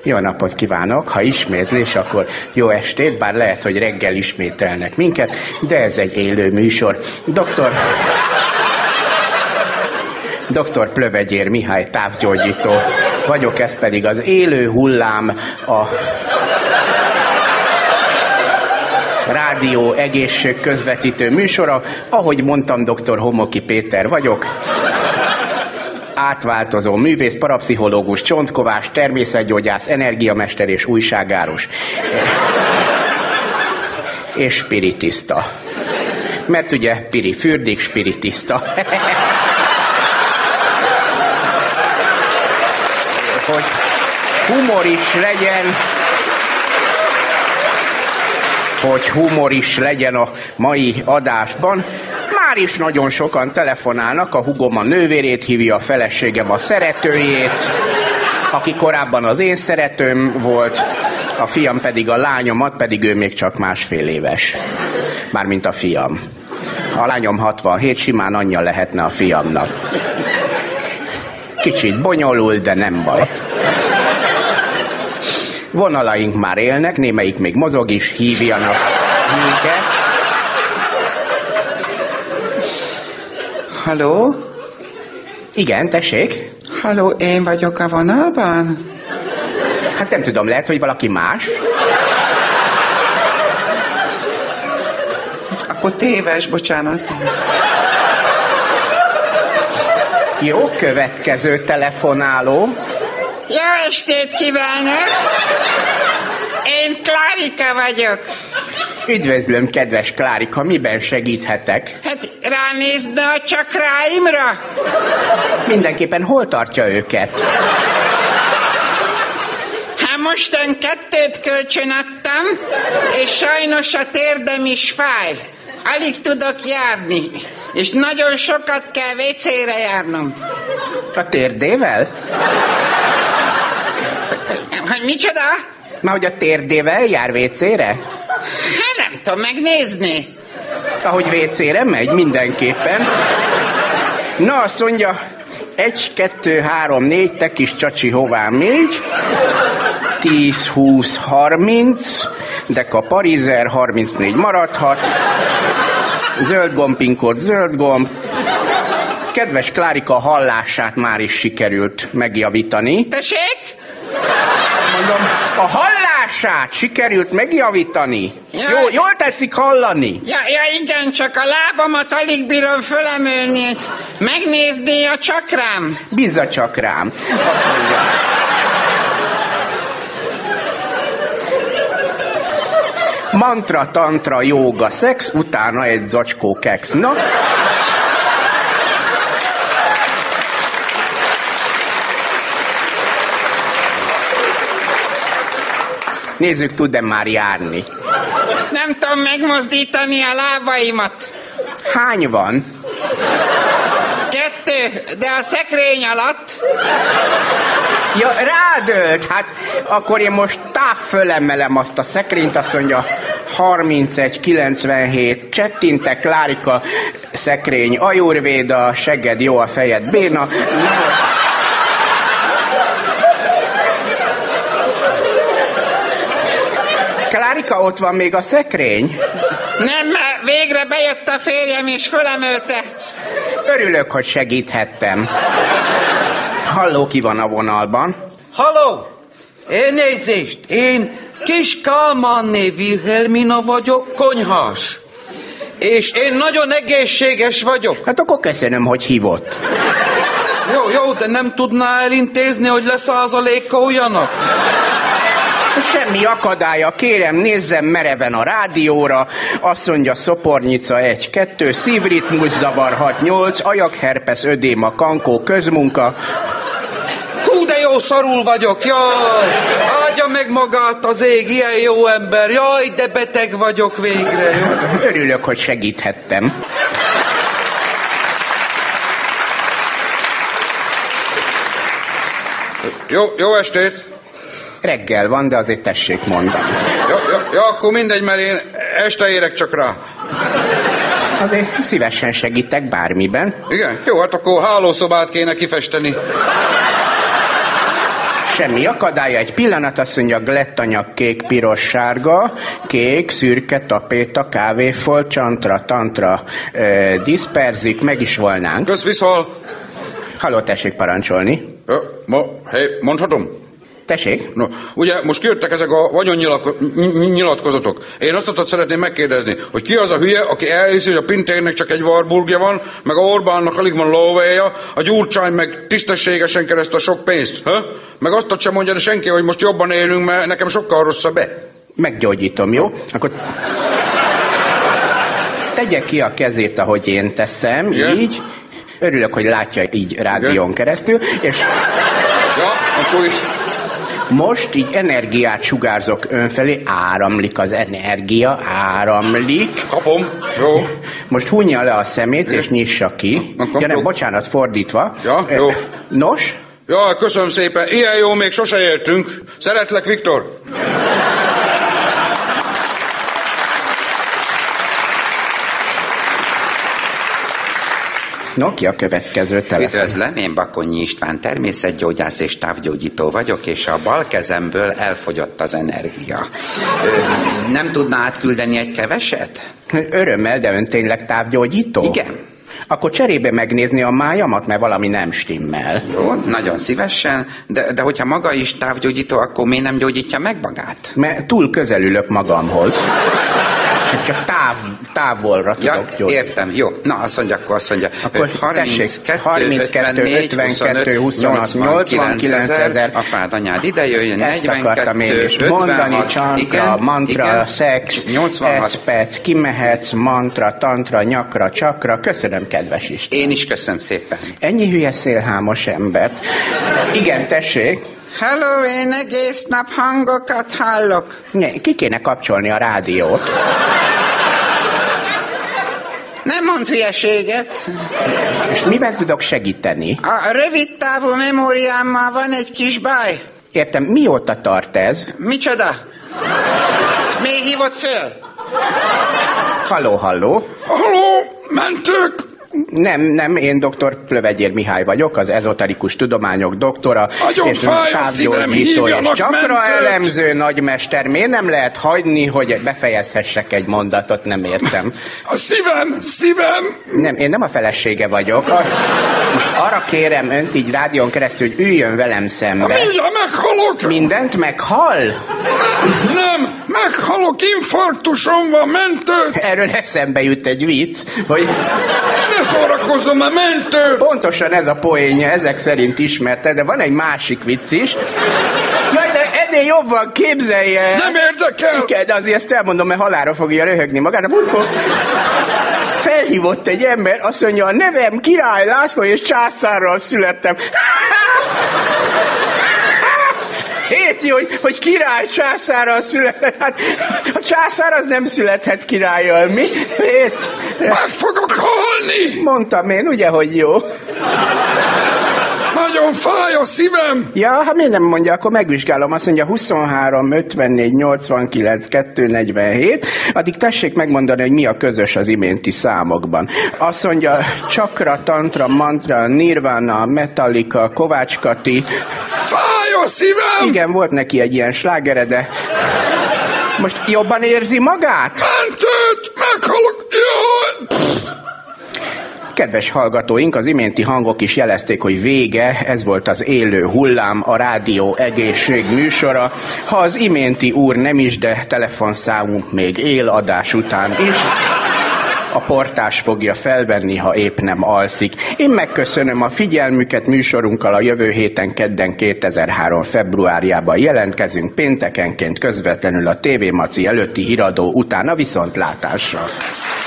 Jó napot kívánok, ha ismétlés, akkor jó estét, bár lehet, hogy reggel ismételnek minket, de ez egy élő műsor. Dr. Plövegyér Mihály távgyógyító vagyok, ez pedig az Élő Hullám, a rádió egészség közvetítő műsora. Ahogy mondtam, dr. Homoki Péter vagyok, átváltozó művész, parapszichológus, csontkovás, természetgyógyász, energiamester és újságárus. És spiritista. Mert ugye Piri Fürdik spiritista. Hogy humor is legyen a mai adásban. Már is nagyon sokan telefonálnak, a húgom a nővérét hívja, a feleségem a szeretőjét, aki korábban az én szeretőm volt, a fiam pedig a lányomat, pedig ő még csak 1,5 éves. Mármint a fiam. A lányom 67, simán anyja lehetne a fiamnak. Kicsit bonyolult, de nem baj. Vonalaink már élnek, némelyik még mozog is, hívjanak minket. Halló? Igen, tessék? Halló, én vagyok a vonalban? Hát nem tudom, lehet, hogy valaki más? Akkor téves, bocsánat. Jó, következő telefonáló. Jó estét kívánok! Én Klárika vagyok. Üdvözlöm, kedves Klárika, miben segíthetek? Hát ránézne a csakráimra? Mindenképpen hol tartja őket? Hát mostan 2 kölcsönadtam, és sajnos a térdem is fáj. Alig tudok járni, és nagyon sokat kell WC-re járnom. A térdével? Hogy micsoda? Már hogy a térdével jár WC-re? Hát nem tudom megnézni. Ahogy WC-re megy, mindenképpen. Na, azt mondja, 1, 2, 3, 4, te kis csacsi, hová még? 10, 20, 30, deka parizer, 34 maradhat. Zöld gomb, pinkód, zöld gomb. Kedves Klárika, hallását már is sikerült megjavítani. Tessék? Mondom, a hallását sikerült megjavítani. Ja. Jól tetszik hallani? Ja, igen, csak a lábamat alig bírom fölemelni. Megnézni a csakrám. Bízza csak rám. Azt mondja. Mantra, tantra, jóga, szex, utána egy zacskó keksz. Na? Nézzük, tud-e már járni? Nem tudom megmozdítani a lábaimat. Hány van? 2, de a szekrény alatt. Ja, rádölt. Hát akkor én most fölemelem azt a szekrényt, azt mondja 31, 97, csettintek, Klárika, szekrény, ajurvéda, segged jó, a fejed béna. Klárika, ott van még a szekrény? Nem, mert végre bejött a férjem és fölemelte. Örülök, hogy segíthettem. Halló, ki van a vonalban? Halló! Elnézést! Én Kis Kálmánné Vilhelmina vagyok, konyhás. És én nagyon egészséges vagyok. Hát akkor köszönöm, hogy hívott. Jó, de nem tudná elintézni, hogy leszázalékoljanak? Semmi akadálya, kérem, nézzem mereven a rádióra. Azt mondja, szopornyica 1, 2, szívritmuszavar 6, 8, ajakherpesz, ödéma, kankó, közmunka. Hú, de jó szarul vagyok, jaj! Áldja meg magát az ég, ilyen jó ember. Jaj, de beteg vagyok végre. Jó? Örülök, hogy segíthettem. Jó estét! Reggel van, de azért tessék mondani. Jó, akkor mindegy, mert én este érek csak rá. Azért szívesen segítek bármiben. Igen? Jó, hát akkor hálószobát kéne kifesteni. Semmi akadálya, egy pillanat, azt mondja, glettanyag, kék, piros, sárga, kék, szürke, tapéta, kávéfolt, csantra, tantra, diszperzik, meg is volnánk. Kösz, viszal. Halló, tessék parancsolni. Mondhatom? Tessék? No, ugye most kijöttek ezek a vagyonnyilatkozatok. Én azt szeretném megkérdezni, hogy ki az a hülye, aki elhiszi, hogy a Pintérnek csak egy Warburgja van, meg a Orbánnak alig van lóvéja, a Gyurcsány meg tisztességesen kereszt a sok pénzt. Meg azt sem mondja de senki, hogy most jobban élünk, mert nekem sokkal rosszabb. Meggyógyítom, jó? Akkor tegye ki a kezét, ahogy én teszem, igen? Így. Örülök, hogy látja így rádión keresztül, és... Ja, akkor is... Most így energiát sugárzok önfelé, áramlik az energia, áramlik. Kapom, jó. Most hunja le a szemét, és nyissa ki. Ja nem, bocsánat, fordítva. Ja, jó. Nos? Ja, köszönöm szépen. Ilyen jó még sose értünk. Szeretlek, Viktor. No, ki a következő telefon? Üdvözlöm, én Bakonyi István, természetgyógyász és távgyógyító vagyok, és a bal kezemből elfogyott az energia. Nem tudná átküldeni egy keveset? Örömmel, de ön tényleg távgyógyító? Igen. Akkor cserébe megnézni a májamat, mert valami nem stimmel. Jó, nagyon szívesen, de hogyha maga is távgyógyító, akkor miért nem gyógyítja meg magát? Mert túl közel ülök magamhoz. Csak távolra tudok gyógyítani. Értem, jó. Na, azt mondja, akkor 32, 52, 26, 89 ezer. Apád, anyád ide jöjjön, 42, 56, csantra, mantra, szex, 86. Perc, kimehetsz, mantra, tantra, nyakra, csakra. Köszönöm, kedves Isten. Én is köszönöm szépen. Ennyi hülye szélhámos embert. Igen, tessék. Halló, én egész nap hangokat hallok. Ki kéne kapcsolni a rádiót? Nem mond hülyeséget. És miben tudok segíteni? A rövid távú memóriámmal van egy kis baj. Értem, mióta tart ez? Micsoda? Miért hívott föl? Halló. Halló, mentők! Nem, én dr. Plövegyér Mihály vagyok, az ezoterikus tudományok doktora, nagyon és távgyógyító, és csakra elemző nagymester. Miért nem lehet hagyni, hogy befejezhessek egy mondatot, nem értem. A szívem! Nem, én nem a felesége vagyok. Most arra kérem önt így rádión keresztül, hogy üljön velem szembe. Mindjárt meghalok! Mindent meghal? Nem, meghalok, infarktusom van, mentő! Erről eszembe jut egy vicc, hogy... Ne szórakozzon már, mentő! Pontosan ez a poénja, ezek szerint ismerte, de van egy másik vicc is. Jaj, de ennél jobban képzelje! Nem érdekel! Igen, de azért ezt elmondom, mert halálra fogja röhögni magát. De múltkor felhívott egy ember, azt mondja, a nevem Király László, és császárral születtem. Érti, hogy király császárral született. Hát a császár az nem születhet királlyal, mi? Érti? Meg fogok halni! Mondtam én, ugye, hogy jó? Nagyon fáj a szívem! Ja, ha miért nem mondja, akkor megvizsgálom. Azt mondja 23, 54, 89, 247. Addig tessék megmondani, hogy mi a közös az iménti számokban. Azt mondja csakra, tantra, mantra, nirvana, Metallica, Kovács Kati. Fáj a szívem! Igen, volt neki egy ilyen slágere, de... Most jobban érzi magát? Mentőt! Meghalok! Jaj! Kedves hallgatóink, az iménti hangok is jelezték, hogy vége, ez volt az Élő Hullám, a Rádió Egészség műsora. Ha az iménti úr nem is, de telefonszámunk még él adás után is. A portás fogja felvenni, ha épp nem alszik. Én megköszönöm a figyelmüket, műsorunkkal a jövő héten kedden 2003. februárjában jelentkezünk, péntekenként közvetlenül a TV Maci előtti híradó után a viszontlátásra.